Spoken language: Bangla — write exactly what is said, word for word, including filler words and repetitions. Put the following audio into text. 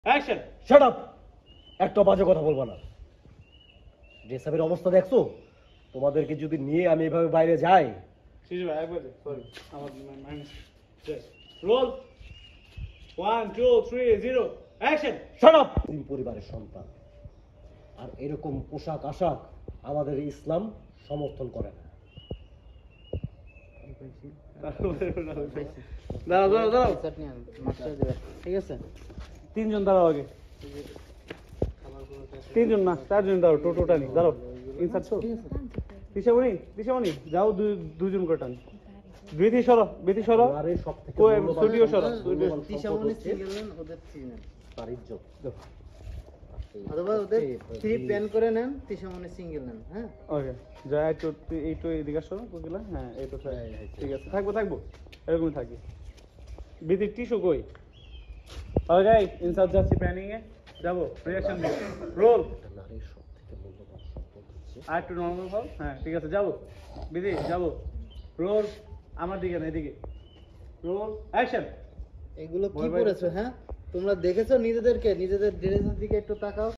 অ্যাকশন। শাট আপ, একটা বাজে কথা বলবো না। ড্রেসাপের অবস্থা দেখছো? তোমাদেরকে যদি নিয়ে আমি এভাবে বাইরে যাই। শিশু ভাই একবার সরি আমার minus roll one two three zero action. Shut up, তিন পরিবারের সন্তান আর এরকম পোশাক আশাক আমাদের ইসলাম সমর্থন করে না। দাঁড়াও দাঁড়াও দাঁড়াও ঠিক আছে, তিনজন দাঁড়াও আগে, তিনজন না চারজন দাঁড়াও, টোটোটা নি দাঁড়াও ইনসার্ট তো দিশামণি দিশামণি যাও দুই- দুইজন করে টান। বিধি সরো বিধি সরো পরিবারের সবথেকে কই মূল্যবান স্টুডিও সরো সম্পদ স্টুডিও হচ্ছে তিসামনি সিঙ্গেল নেন, ওদের থ্রি নেন, তার ইজ্জত। অথবা ওদের থ্রি প্যান করে নেন, তিসামনি সিঙ্গেল নেন। হ্যাঁ, ওকে যা একটু এইটু এদিকে সরো বুঝলা, হ্যাঁ এই তো ঠিক আছে, থাকবো থাকবো এরকমই থাকি। বিধি টিস্যু কই? ওকে ইনসার্ট যাচ্ছি প্যানিং এ যাবো, রিঅ্যাকশন দিও রোল নারীর সবথেকে মূল্যবান সম্পদ হচ্ছে আর একটু নর্মাল হও, হ্যাঁ ঠিক আছে যাবো বিধি যাবো রোল আমার দিকে না এদিকে রোল অ্যাকশন। এগুলো কি বল ভাই। করেছো? হ্যাঁ, তোমরা দেখেছো নিজেদেরকে, নিজেদের ড্রেসের দিকে একটু তাকাও।